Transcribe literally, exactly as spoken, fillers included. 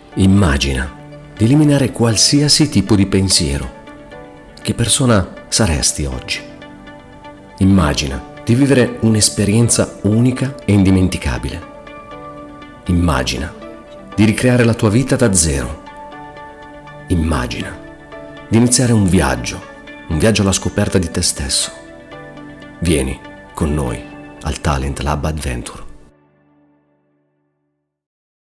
Immagina di eliminare qualsiasi tipo di pensiero. Che persona saresti oggi? Immagina di vivere un'esperienza unica e indimenticabile. Immagina di ricreare la tua vita da zero. Immagina di iniziare un viaggio, un viaggio alla scoperta di te stesso. Vieni con noi al Talent Lab Adventure.